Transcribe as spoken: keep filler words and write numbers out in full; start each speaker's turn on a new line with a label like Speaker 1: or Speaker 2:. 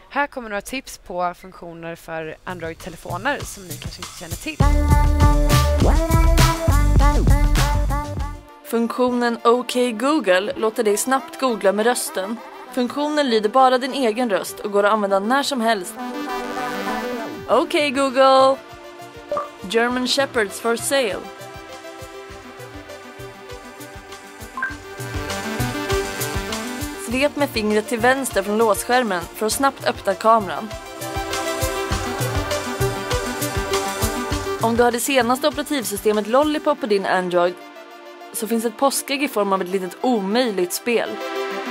Speaker 1: Här kommer några tips på funktioner för Android-telefoner som ni kanske inte känner till.
Speaker 2: Funktionen OK Google låter dig snabbt googla med rösten. Funktionen lyder bara din egen röst och går att använda när som helst. OK Google! German Shepherds for sale. Svep med fingret till vänster från låsskärmen för att snabbt öppna kameran. Om du har det senaste operativsystemet Lollipop på din Android så finns ett påskägg i form av ett litet omöjligt spel.